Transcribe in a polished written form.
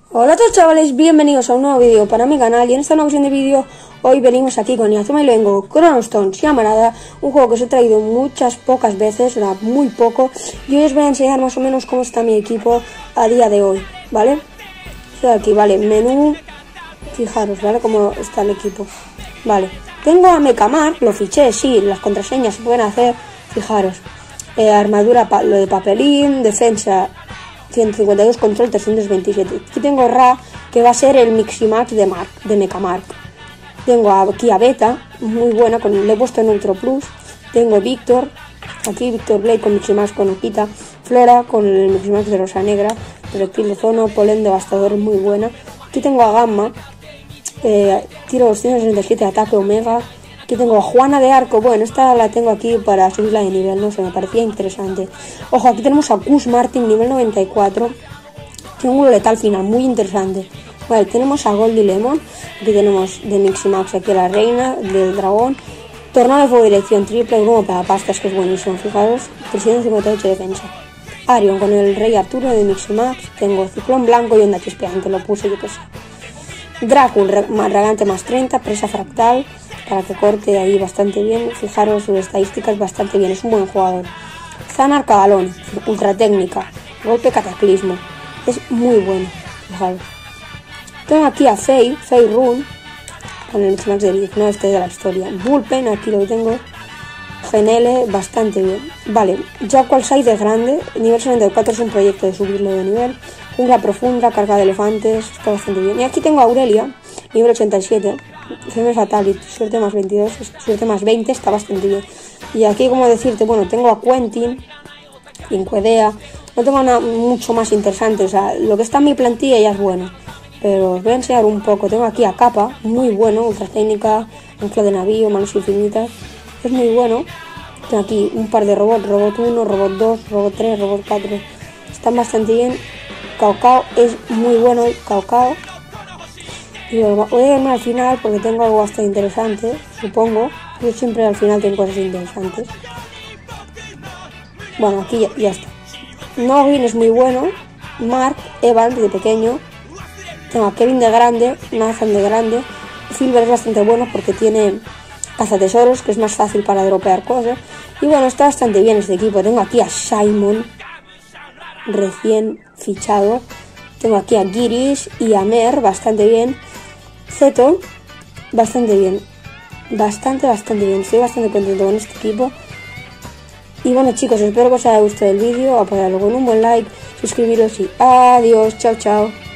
Hola a todos chavales, bienvenidos a un nuevo vídeo para mi canal y en esta nueva versión de vídeo hoy venimos aquí con Inazuma y vengo Chronostones Yamarada, un juego que os he traído pocas veces, muy poco, y hoy os voy a enseñar más o menos cómo está mi equipo a día de hoy, ¿vale? Estoy aquí, vale, menú, fijaros, ¿vale? Cómo está el equipo, vale. Tengo a Mekamark, lo fiché, sí, las contraseñas se pueden hacer, fijaros, armadura lo de papelín, defensa 152, control 327. Aquí tengo Ra, que va a ser el Miximax de Mekamark. Tengo aquí a Beta, muy buena, le he puesto Neutro Plus. Tengo Víctor, aquí Víctor Blade con Miximax con Okita. Flora con el Miximax de Rosa Negra. Proyectil de Zono, Polen Devastador, muy buena. Aquí tengo a Gamma, tiro 267, ataque Omega. Aquí tengo a Juana de Arco, bueno, esta la tengo aquí para subirla de nivel, no sé, me parecía interesante. Ojo, aquí tenemos a Cus Martin, nivel 94, triángulo letal final, muy interesante. Vale, tenemos a Goldie Lemon, aquí tenemos de Miximax, aquí a la reina del dragón. Tornado de fuego dirección, triple grumo para pastas, que es buenísimo, fijaros, 358 defensa. Arion con el rey Arturo de Miximax, tengo Ciclón Blanco y Onda Chispeante, lo puse yo que sé. Drácula, Ragante más 30, presa fractal, para que corte ahí bastante bien. Fijaros sus estadísticas bastante bien, es un buen jugador. Zanar Cabalón, ultra técnica, golpe cataclismo, es muy bueno, fijaros. Tengo aquí a Fei Run, con el Miximax de 19 de la historia. Bullpen, aquí lo tengo. Genele, bastante bien. Vale, Jaguar Side de grande, nivel 74 es un proyecto de subirlo de nivel. Jungla profunda, carga de elefantes, está bastante bien. Y aquí tengo a Aurelia, nivel 87, Femme Fatality, suerte más 22, suerte más 20, está bastante bien. Y aquí, como decirte, bueno, tengo a Quentin, Incuedea, no tengo nada mucho más interesante, o sea, lo que está en mi plantilla ya es bueno. Pero os voy a enseñar un poco. Tengo aquí a Kappa, muy bueno, ultra técnica, ancla de navío, manos infinitas, es muy bueno. Tengo aquí un par de robots, robot 1, robot 2, robot 3, robot 4, están bastante bien. Cao es muy bueno, Cao. Y voy a irme al final porque tengo algo bastante interesante, supongo. Yo siempre al final tengo cosas interesantes. Bueno, aquí ya está. Noggin es muy bueno. Mark, Evan de pequeño. Tengo a Kevin de grande, Nathan de grande. Silver es bastante bueno porque tiene cazatesoros, que es más fácil para dropear cosas. Y bueno, está bastante bien este equipo. Tengo aquí a Simon, recién fichado. Tengo aquí a Girish y a Mer, bastante bien. Zeto, bastante bien. Bastante bien. Estoy bastante contento con este equipo. Y bueno chicos, espero que os haya gustado el vídeo. Apoyadlo con un buen like, suscribiros y adiós. Chao.